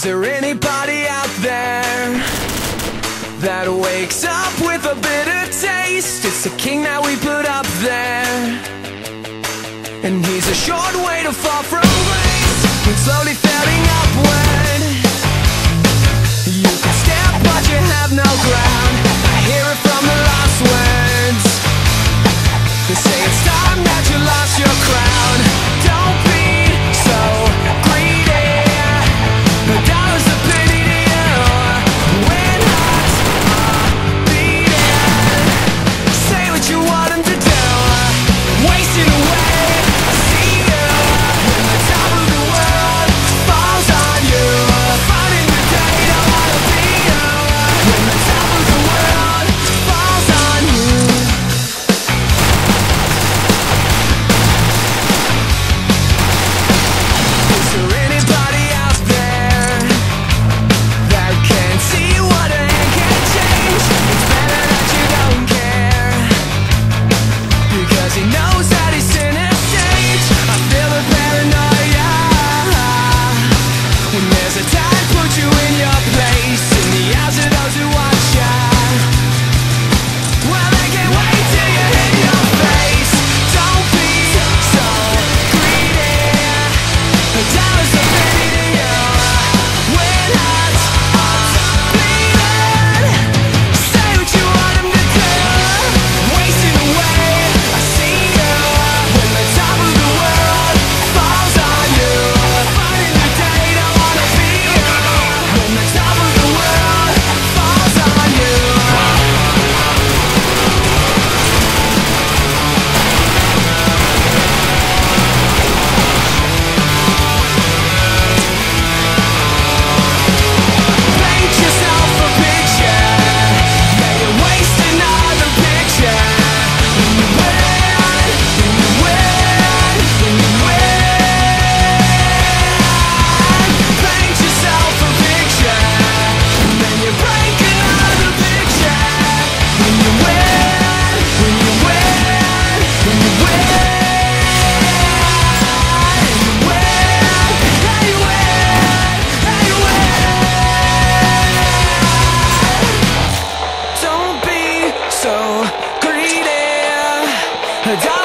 there anybody out there that wakes up with a bitter taste? It's the king that we put up there, and he's a short way to fall from grace, when slowly failing upward. You can step but you have no ground. I hear it from the lost words. They say it's time that you lost your crown. Don't be so greedy. The dollar's a penny to you when hearts are beating. Say what you want them to do, wasting away. I see you when the top of the world falls on you. Finding the day, don't wanna be you when the top of the world falls on you. Is there anybody out there that can see what a hand can change? It's better that you don't care, because he knows that he's in a stage. I feel the paranoia when there's a time put you in your place, in the eyes of those who watch ya. Well, they can't wait till you hit your face. Don't be so greedy. The dollar's a penny to you when hearts are bleeding. Say what you want them to do, wasting away. I see you when the top of the world falls on you. Finding the day, don't wanna be you when the top of the world falls on you. Paint yourself a picture, yeah, you're wasting another picture. When you win, when you win, when you win. Paint yourself a picture, and then you break another picture. When you win, when you win, when you win. And you win, and you win, and you win. Don't be so greedy.